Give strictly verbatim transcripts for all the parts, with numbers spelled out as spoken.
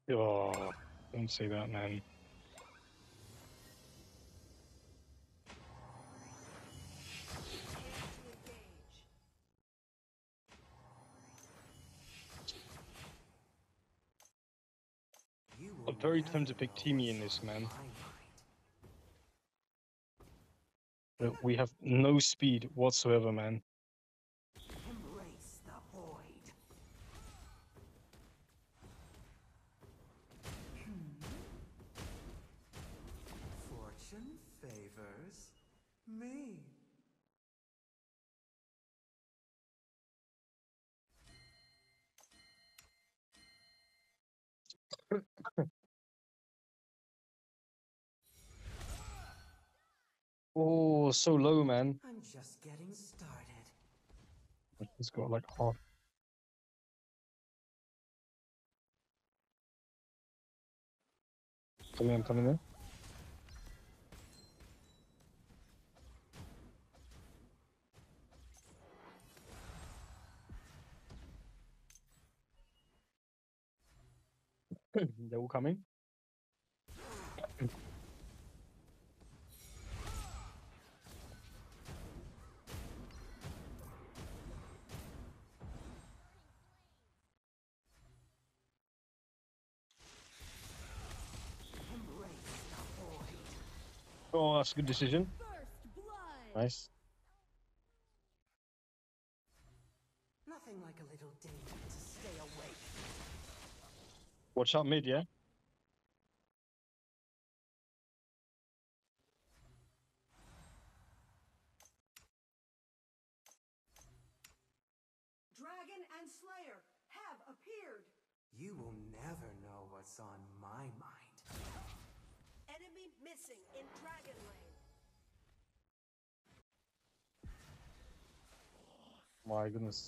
Oh, don't say that, man. I'm very tempted to pick Teamy in this, man. But we have no speed whatsoever, man. Embrace the void. Fortune favors me. Oh, so low, man. I'm just getting started. He's got like half. Coming in, coming in. They're all coming. Embrace the void. Oh, that's a good decision. First blood. Nice. Nothing like a little danger to stay awake. Watch out mid, yeah? Dragon and Slayer have appeared. You will never know what's on my mind. Enemy missing in Dragon Lane. My goodness.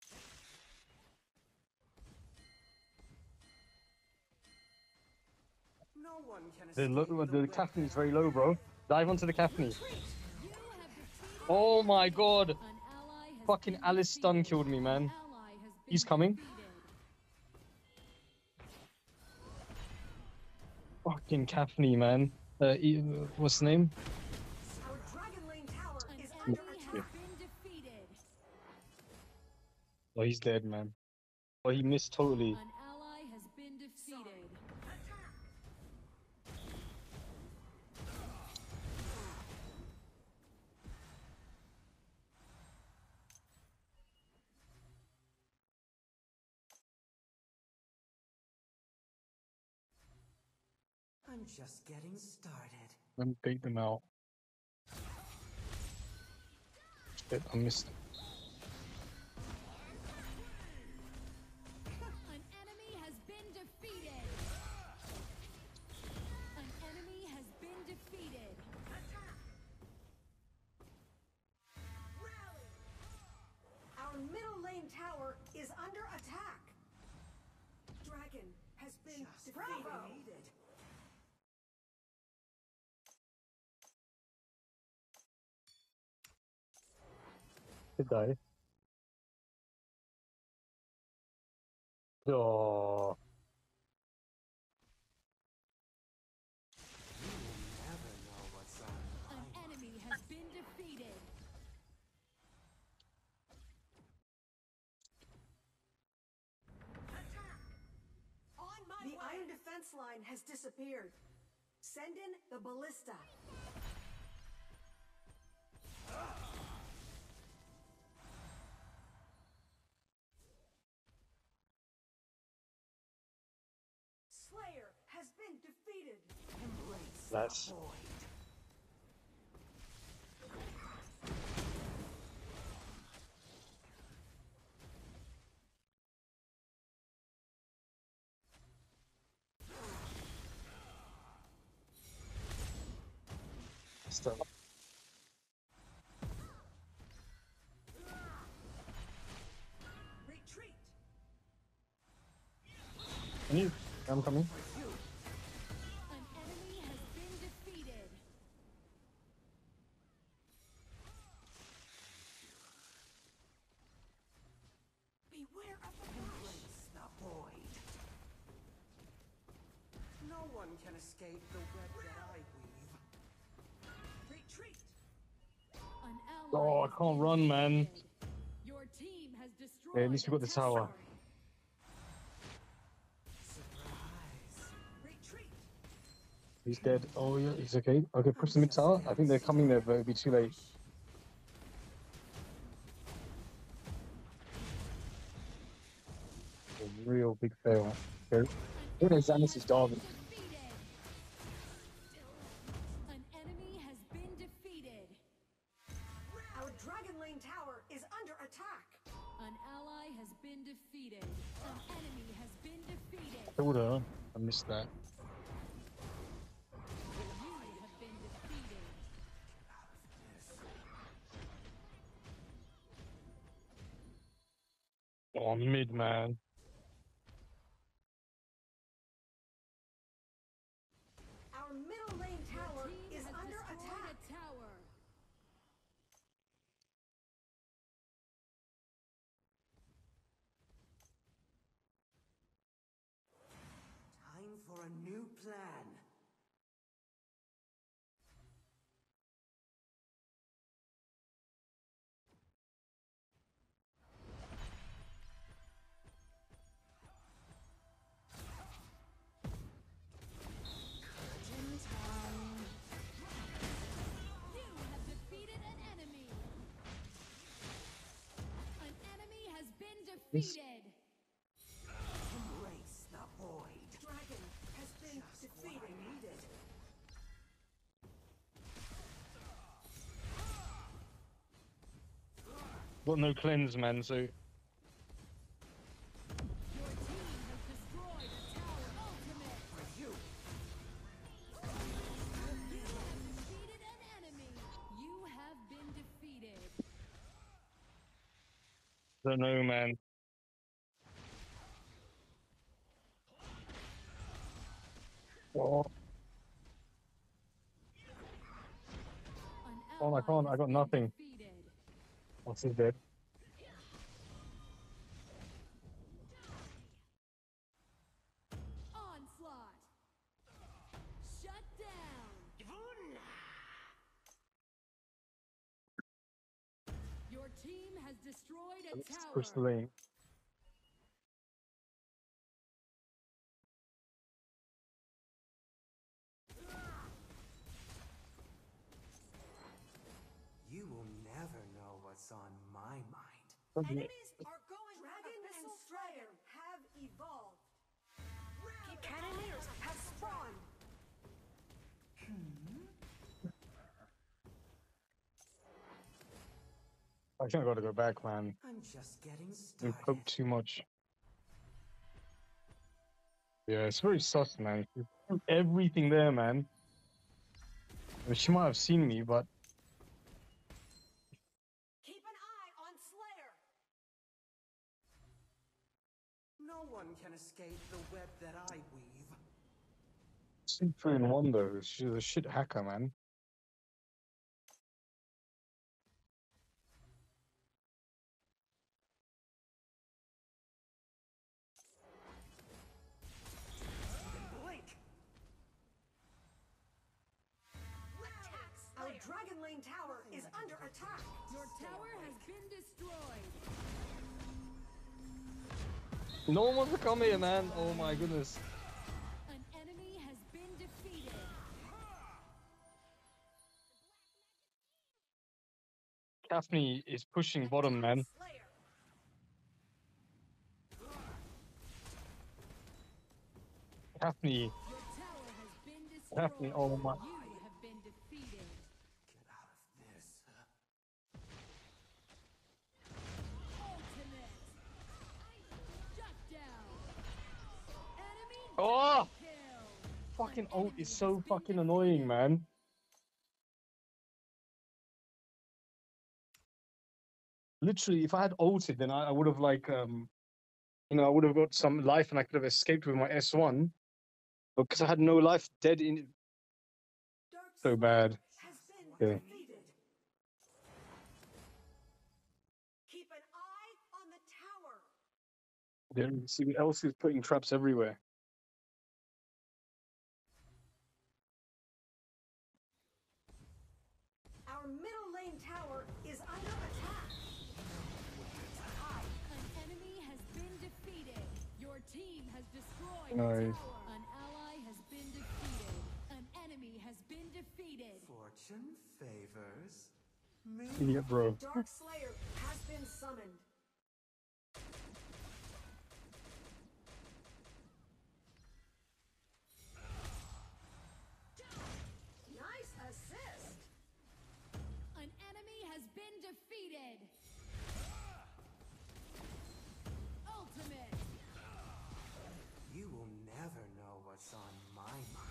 No one can The, escape lo- the the captain is very low, weapon bro. Dive onto the captain. You have defeated Oh my god. an ally has Fucking been Alice stun defeated. killed me, An man. ally has been He's coming. defeated. Fucking Capney, man. Uh, he, what's the name? Our Dragon Lane tower An is under enemy attack. has been defeated. Oh, he's dead, man. Oh, he missed totally. An ally has been defeated. I'm just getting started. Let me bait them out. Shit, I missed. An enemy has been defeated. An enemy has been defeated. Rally! Our middle lane tower is under attack. Dragon has been Just defeated. Bravo! needed. Did I? Oh. You will never know what's on my An mind. enemy has been defeated. On my the way. Iron defense line has disappeared. Send in the ballista. Slayer has been defeated. Embrace That's- the void. Still. Retreat. Can you? I'm coming. An enemy has been defeated. Beware of the Embrace the void. one can escape the web that I weave. Retreat! An ally Oh, I has can't been run, man. defeated. Your team has destroyed Yeah, at least we got a the tower. Surprise! Retreat! He's dead. Oh, yeah, he's okay. Okay, push the mid tower. I think they're coming there, but it'll be too late. A real big fail. Okay. Where is Xanath's dog? Defeated. An enemy has been defeated. Our Dragon Lane tower is under attack. An ally has been defeated. An enemy has been defeated. Killed her. I missed that. You have been defeated. Oh, mid, man. Our middle lane tower Team is has under destroyed attack. a tower. Time for a new plan. Curtain time. You have defeated an enemy. An enemy has been defeated. Embrace the void. Dragon has been Just what I defeated. needed. Got no cleanse, man, so Your team has destroyed a tower. Ultimate. For you. You have defeated an enemy. You have been defeated. I don't know, man. Oh, An oh, I ally can't. I has got been nothing. defeated. What's his dead? Onslaught. Shut down. Your team has destroyed a Let's push the tower. lane. You will never know what's on my mind. Okay. Enemies are going. Dragon and Slayer have evolved. Key Cannoneers have spawned. I think I gotta go back, man. I'm just getting We started. poked too much. Yeah, it's very sus, man. She threw everything there, man. I mean, she might have seen me, but Keep an eye on Slayer. No one can escape the web that I weave. two, three, and one though. She's a shit hacker, man. Blink! Our Dragon Lane tower is under attack. Your tower has been destroyed. No one wants to come here, man. Oh my goodness. An enemy has been defeated. Daphne is pushing bottom, man. Slayer. Daphne, Your tower has been destroyed. Daphne, oh my. You have been defeated. Get out of this. Ultimate. Shut down. Enemy Oh! kill. Fucking An ult enemy is has so been fucking annoying, defeated. man. Literally, if I had ulted, then I, I would have like um, you know, I would have got some life and I could have escaped with my S one. But because I had no life, dead in. Dark So bad. has been Okay. defeated. Keep an eye on the tower. There, see, Elsie's putting traps everywhere. Nice. An ally has been defeated. An enemy has been defeated. Fortune favors me. Idiot, bro. Dark Slayer has been summoned. Nice assist. An enemy has been defeated. Ultimate. You will never know what's on my mind.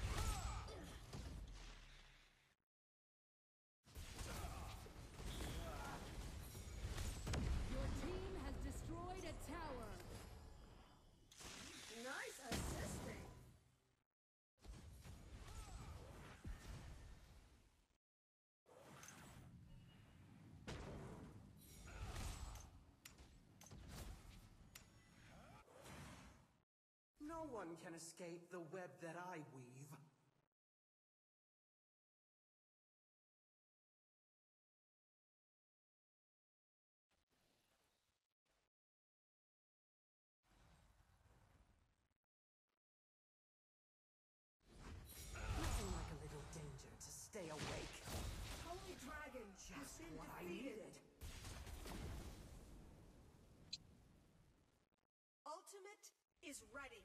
Your team has destroyed a tower. Nice assisting. No one can escape the web that I weave. Nothing like a little danger to stay awake. Holy Dragon has Just been what I defeated. needed. Ultimate is ready.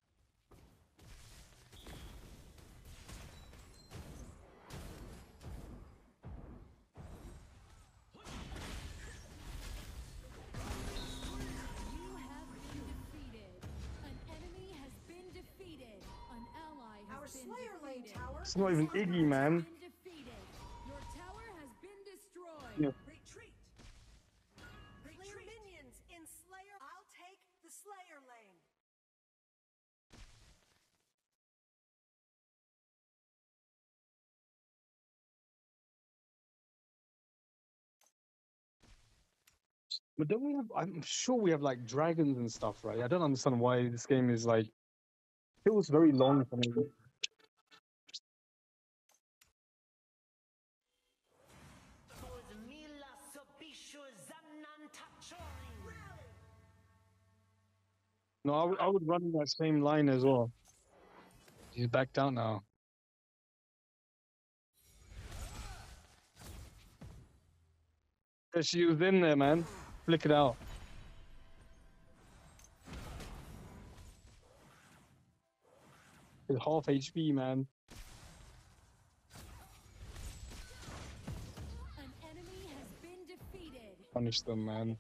You have been defeated. An enemy has been defeated. An ally has Our been Slayer Lane defeated. tower It's not is even under Iggy, attack. man. Been defeated. Your tower has been destroyed. Yeah. Retreat. Slayer minions in Slayer. I'll take the Slayer Lane. But don't we have? I'm sure we have like dragons and stuff, right? I don't understand why this game is like. It was very long for me. No, I, would- I would run in that same line as well. He's backed out now. Yeah, she was in there, man. Flick it out. It's half H P, man. An enemy has been defeated. Punish them, man.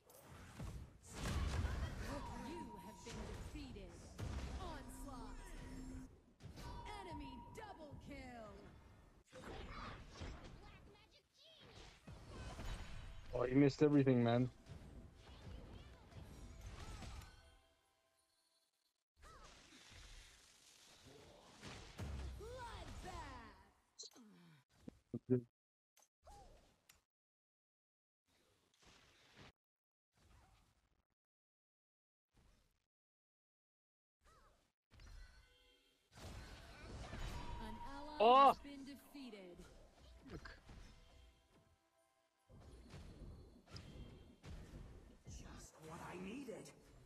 You have been defeated. Onslaught. Enemy double kill. Oh, you missed everything, man. Bloodbath. An ally Oh! has been defeated. Look. Just what I needed.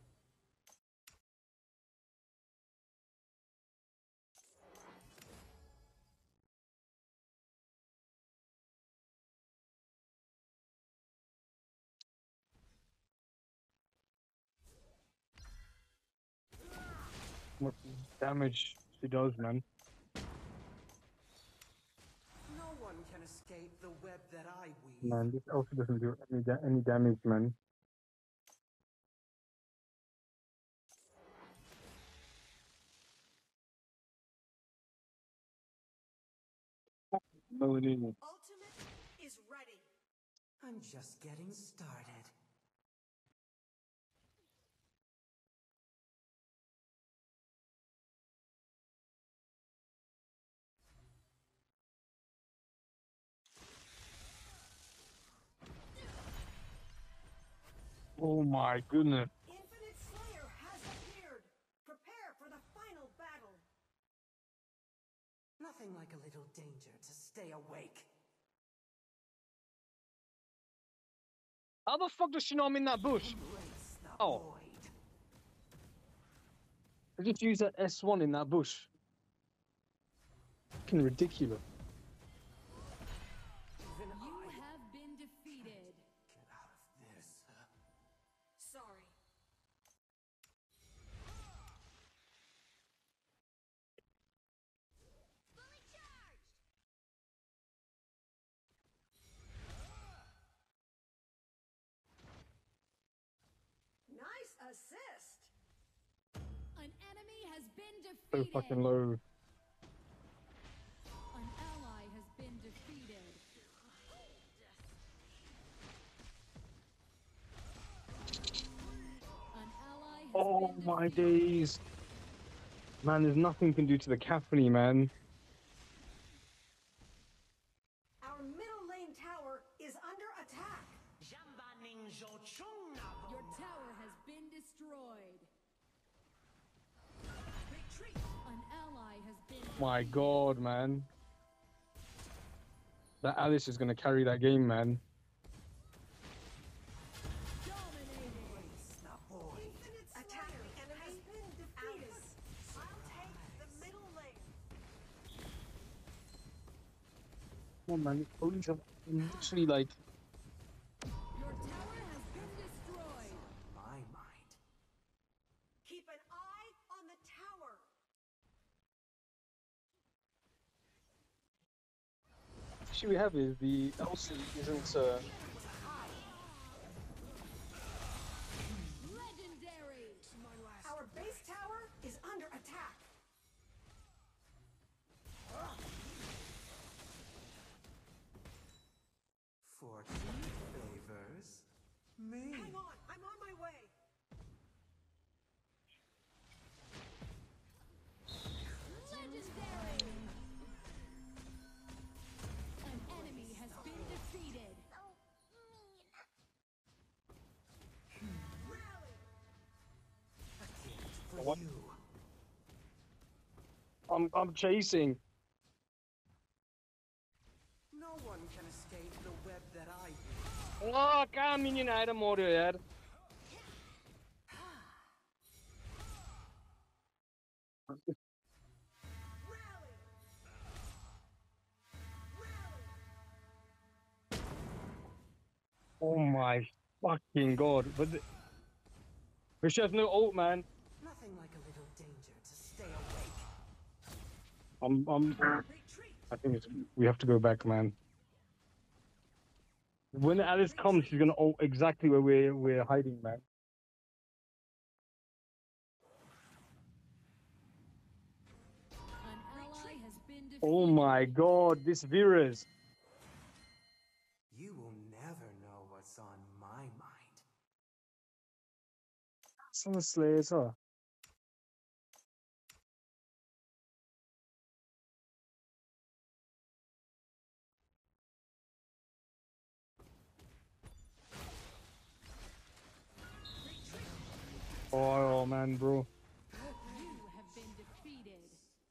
What damage she does, man. No one can escape the web that I weave. Man, this also doesn't do any da any damage, man. No, it isn't. Ultimate is ready. I'm just getting started. Oh my goodness. Infinite Slayer has appeared. Prepare for the final battle. Nothing like a little danger to stay awake. How the fuck does she know I'm in that bush? Embrace the Oh. void. I just used that S one in that bush. Fucking ridiculous. Even You I have been defeated. get out of this. Sorry. Nice assist. An enemy has been So defeated. fucking low. An ally has been defeated. An ally has Oh been my defeated. days. Man, there's nothing you can do to the Caffrey, man. Our middle lane tower is under attack. Your tower has been destroyed. Retreat. An ally has been My defeated. god, man. That Alice is gonna carry that game, man. Dominating. Now, boy. Infinite attack has been defeated. I'll take the middle lane. Come on, man. Holy shit. I'm literally like, Your tower has been destroyed. My mind. Keep an eye on the tower. the issue we have is the L C isn't, uh, Legendary. Our base tower is under attack. Fortune favors me. Hang on, I'm on my way. Legendary. An enemy has been defeated. Rally. A gift for What? you. I'm, I'm chasing. No one can escape the web that I weave. Oh, caminho na era morrer, yaar. Rally. Rally. Oh my fucking god. But the... we should have no ult, man. Nothing like a little danger to stay awake. I'm, I'm, Retreat. I think it's, we have to go back, man. When Alice comes, she's gonna ult exactly where we're, we're hiding, man. An ally has been defeated. Oh my god, this Vera's. You will never know what's on my mind. Some Slayers are. Oh, oh man, bro. You have been defeated.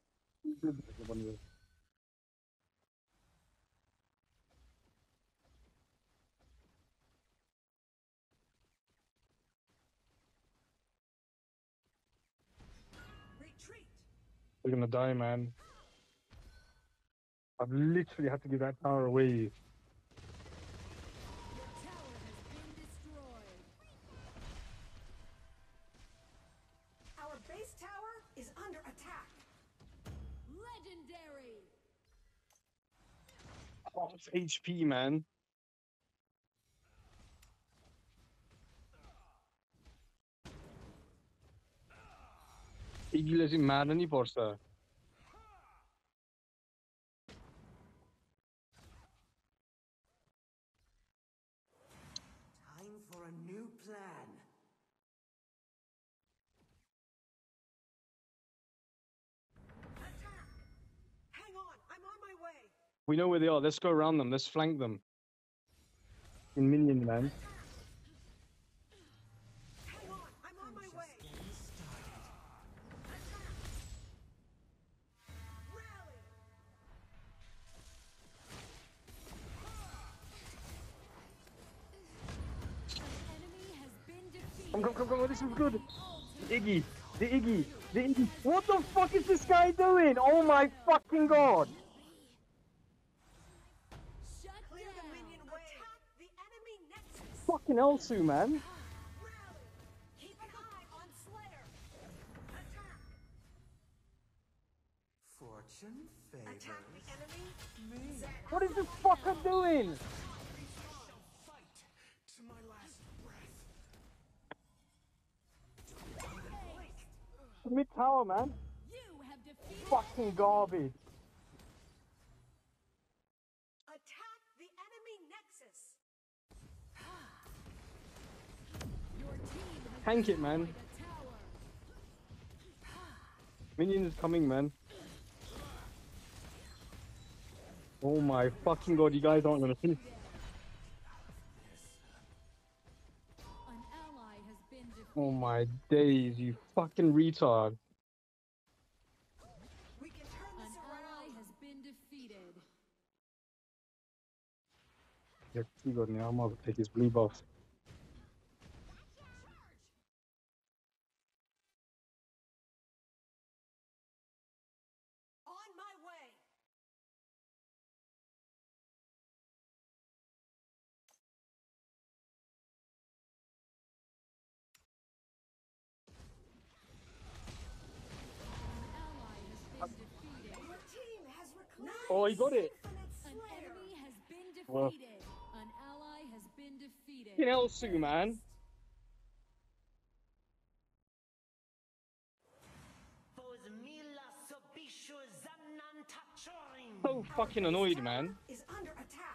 Retreat. We're gonna die, man. I've literally had to give that tower away. Your tower has been destroyed. Our base tower is under attack. Legendary. Half H P, man. İlgileri merdani borsa. Time for a new plan. Attack. Hang on, I'm on my way. We know where they are. Let's go around them. Let's flank them. In minion, man. Hang on, I'm on my way. Getting started. Attack. Rally. An enemy has been defeated. Come, come, come, come. This is good. Iggy. The Iggy. The Iggy. What the fuck is this guy doing? Oh my fucking god. Shut Clear the down. minion way. Attack the enemy nexus. Fucking Elsu, man. Rally. Keep an eye on Slayer. Attack. Fortune favors Attack the enemy. me. What is this fucker doing? Shall fight to my last breath. Mid tower, man. You have defeated. Fucking garbage. Attack the enemy nexus. Your team has Tank it, man. destroyed a tower. Minions coming, man. Oh my fucking god, you guys aren't gonna finish. An ally has been defeated. Oh my days, you fucking retard. We can turn An this ally around. has been defeated. Yeah, you got me. I'm gonna take his blue buff. On my way. An ally has been defeated. Your team has reclaimed. Oh, he got it. Infinite An Slayer. enemy has been Well. defeated. An ally has been defeated. Fucking Elsu, man. So fucking annoyed, man. Is under attack.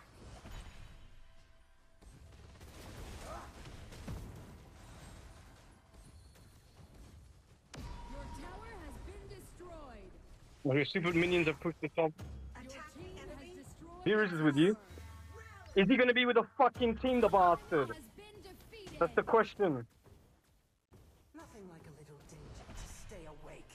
Your tower has been destroyed. Well, your stupid minions have pushed the top. Your Attack team the has enemy. destroyed. Beerus a is with you. tower. Is he gonna be with the fucking team, the bastard? Has been defeated. That's the question. Nothing like a little danger to stay awake.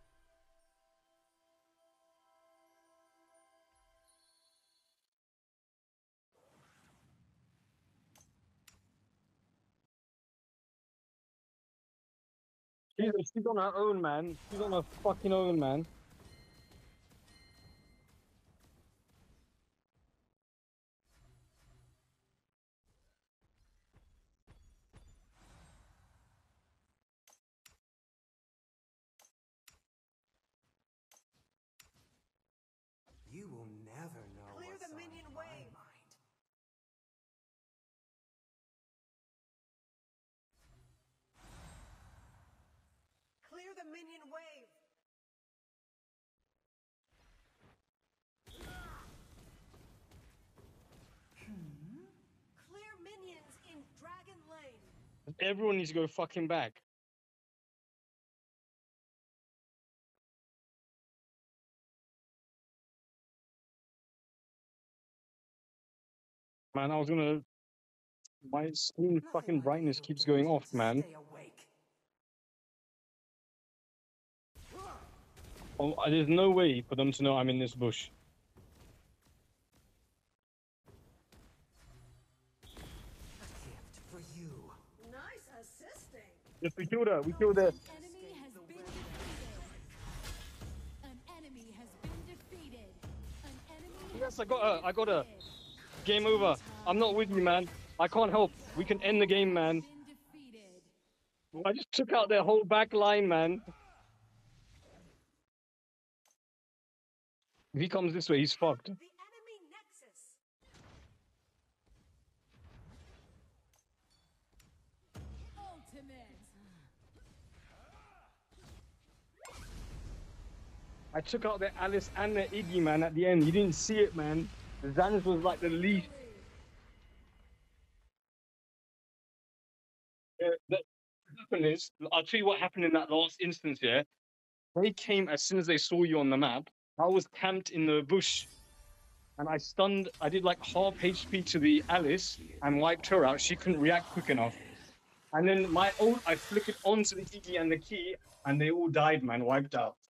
She's, she's on her own, man. She's on her fucking own, man. You will never know Clear what's the on minion my wave. mind. Clear the minion wave. Clear minions in Dragon Lane. Everyone needs to go fucking back. Man, I was gonna. My screen Nothing fucking like a brightness little keeps going danger off, to man. Stay awake. Oh, there's no way for them to know I'm in this bush. A gift for you. Nice assisting. Yes, we killed her. We killed her. An enemy has been defeated. An enemy has been defeated. An enemy Yes, has I got been her. I got her. defeated. Game over. I'm not with you, man. I can't help. We can end the game, man. Been defeated. I just took out their whole back line, man. If he comes this way, he's fucked. The enemy nexus. Ultimate. I took out their Alice and their Iggy, man, at the end. You didn't see it, man. Zan's was like the least. Yeah, the what happened is, I'll tell you what happened in that last instance, yeah? They came as soon as they saw you on the map. I was camped in the bush. And I stunned, I did like half H P to the Alice and wiped her out. She couldn't react quick enough. And then my own, I flickered onto the Iggy and the key, and they all died, man, wiped out.